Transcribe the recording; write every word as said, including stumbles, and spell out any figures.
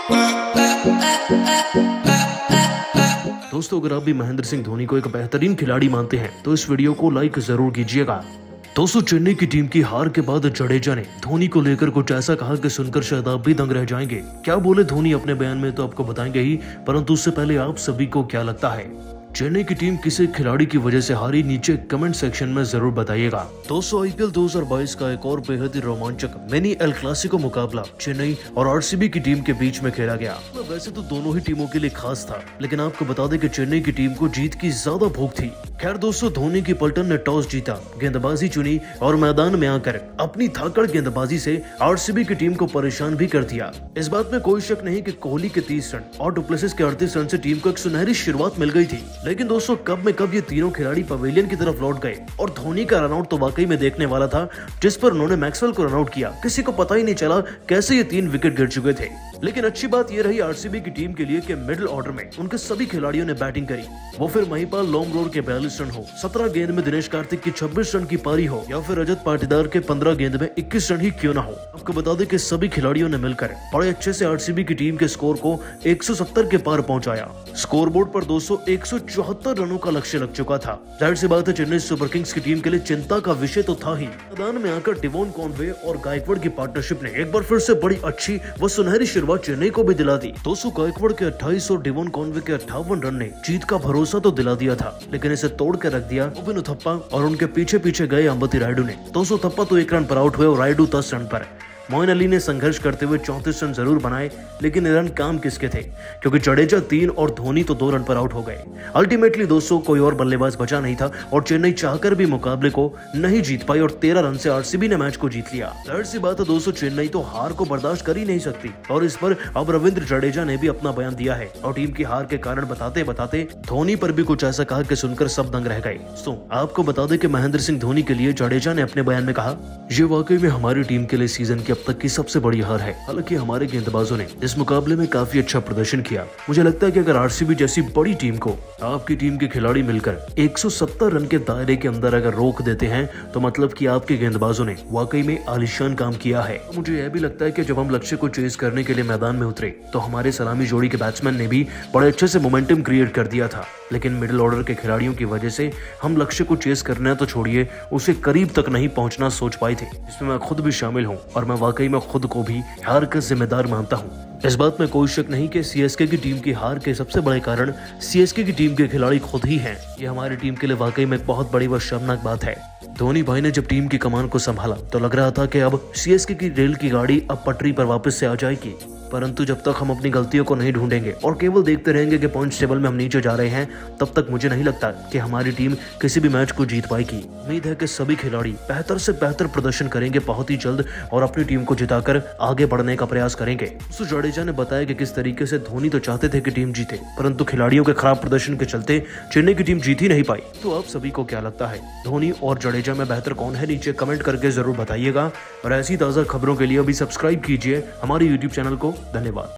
दोस्तों, अगर आप भी महेंद्र सिंह धोनी को एक बेहतरीन खिलाड़ी मानते हैं तो इस वीडियो को लाइक जरूर कीजिएगा। दोस्तों, चेन्नई की टीम की हार के बाद जडेजा ने धोनी को लेकर कुछ ऐसा कहा कि सुनकर शायद आप भी दंग रह जाएंगे। क्या बोले धोनी अपने बयान में तो आपको बताएंगे ही, परंतु उससे पहले आप सभी को क्या लगता है चेन्नई की टीम किसी खिलाड़ी की वजह से हारी, नीचे कमेंट सेक्शन में जरूर बताइएगा। दोस्तों, आईपीएल दो हज़ार बाईस का एक और बेहद ही रोमांचक मिनी एल क्लासिको मुकाबला चेन्नई और आरसीबी की टीम के बीच में खेला गया। वैसे तो दोनों ही टीमों के लिए खास था, लेकिन आपको बता दें कि चेन्नई की टीम को जीत की ज्यादा भूख थी। खैर दोस्तों, धोनी की पलटन ने टॉस जीता, गेंदबाजी चुनी और मैदान में आकर अपनी धाकड़ गेंदबाजी से आरसीबी की टीम को परेशान भी कर दिया। इस बात में कोई शक नहीं कि कोहली के तीस रन और डुप्लेसिस के अड़तीस रन से टीम को एक सुनहरी शुरुआत मिल गई थी। लेकिन दोस्तों, कब में कब ये तीनों खिलाड़ी पवेलियन की तरफ लौट गए और धोनी का रनआउट तो वाकई में देखने वाला था, जिस पर उन्होंने मैक्सवेल को रनआउट किया। किसी को पता ही नहीं चला कैसे ये तीन विकेट गिर चुके थे। लेकिन अच्छी बात ये रही आरसीबी की टीम के लिए कि मिडिल ऑर्डर में उनके सभी खिलाड़ियों ने बैटिंग करी। वो फिर महिपाल लोमरोड के बयालीस रन हो, सत्रह गेंद में दिनेश कार्तिक की छब्बीस रन की पारी हो, या फिर रजत पाटीदार के पंद्रह गेंद में इक्कीस रन ही क्यों ना हो। आपको बता दें कि सभी खिलाड़ियों ने मिलकर बड़े अच्छे से आरसीबी की टीम के स्कोर को एक सौ सत्तर के पार पहुंचाया। स्कोरबोर्ड पर दोस्तों एक सौ चौहत्तर रनों का लक्ष्य लग चुका था। जाहिर सी बात है, चेन्नई सुपर किंग्स की टीम के लिए चिंता का विषय तो था ही। मैदान में आकर डेवॉन कॉनवे और गायकवाड़ की पार्टनरशिप ने एक बार फिर से बड़ी अच्छी व सुनहरी शुरुआत चेन्नई को भी दिला दी। दोस्तों, गायकवाड़ के अट्ठाईस और डेवॉन कॉनवे के अट्ठावन रन ने जीत का भरोसा तो दिला दिया था, लेकिन इसे तोड़ के रख दिया ओबिन उथप्पा और उनके पीछे पीछे गए अंबती रायडू ने। दोस्तों, उथप्पा तो एक रन पर आउट हुए और रायडू दस रन पर। मोइन अली ने संघर्ष करते हुए चौंतीस रन जरूर बनाए, लेकिन रन काम किसके थे, क्योंकि जडेजा तीन और धोनी तो दो रन पर आउट हो गए। अल्टीमेटली दोस्तों कोई और बल्लेबाज बचा नहीं था और चेन्नई चाहकर भी मुकाबले को नहीं जीत पाई और तेरह रन से आरसीबी ने मैच को जीत लिया। जाहिर सी बात है दोस्तों, चेन्नई तो हार को बर्दाश्त कर ही नहीं सकती और इस पर अब रविंद्र जडेजा ने भी अपना बयान दिया है और टीम की हार के कारण बताते बताते धोनी पर भी कुछ ऐसा कहा कि सुनकर सब दंग रह गए। तो आपको बता दें कि महेंद्र सिंह धोनी के लिए जडेजा ने अपने बयान में कहा, ये वाकई में हमारी टीम के लिए सीजन की अब तक की सबसे बड़ी हार है। हालांकि हमारे गेंदबाजों ने इस मुकाबले में काफी अच्छा प्रदर्शन किया। मुझे लगता है कि अगर आरसीबी जैसी बड़ी टीम को आपकी टीम के खिलाड़ी मिलकर एक सौ सत्तर रन के दायरे के अंदर अगर रोक देते हैं तो मतलब कि आपके गेंदबाजों ने वाकई में आलीशान काम किया है। मुझे यह भी लगता है कि जब हम लक्ष्य को चेज करने के लिए मैदान में उतरे तो हमारे सलामी जोड़ी के बैट्समैन ने भी बड़े अच्छे से मोमेंटम क्रिएट कर दिया था, लेकिन मिडिल ऑर्डर के खिलाड़ियों की वजह से हम लक्ष्य को चेस करना तो छोड़िए, उसे करीब तक नहीं पहुंचना सोच पाए थे, जिसमें मैं खुद भी शामिल हूं और मैं वाकई में खुद को भी हार का जिम्मेदार मानता हूं। इस बात में कोई शक नहीं कि सीएसके की टीम की हार के सबसे बड़े कारण सीएसके की टीम के खिलाड़ी खुद ही हैं। ये हमारी टीम के लिए वाकई में एक बहुत बड़ी व शर्मनाक बात है। धोनी भाई ने जब टीम की कमान को संभाला तो लग रहा था कि अब सीएसके की रेल की गाड़ी अब पटरी पर वापस से आ जाएगी, परंतु जब तक हम अपनी गलतियों को नहीं ढूंढेंगे और केवल देखते रहेंगे कि पॉइंट्स टेबल में हम नीचे जा रहे हैं, तब तक मुझे नहीं लगता कि हमारी टीम किसी भी मैच को जीत पाएगी। उम्मीद है कि सभी खिलाड़ी बेहतर से बेहतर प्रदर्शन करेंगे बहुत ही जल्द और अपनी टीम को जिताकर आगे बढ़ने का प्रयास करेंगे। सो जडेजा ने बताया कि किस तरीके से धोनी तो चाहते थे कि टीम जीते, परंतु खिलाड़ियों के खराब प्रदर्शन के चलते चेन्नई की टीम जीत ही नहीं पाई। तो आप सभी को क्या लगता है, धोनी और जडेजा में बेहतर कौन है? नीचे कमेंट करके जरूर बताइएगा और ऐसी ताजा खबरों के लिए अभी सब्सक्राइब कीजिए हमारे यूट्यूब चैनल को। धन्यवाद।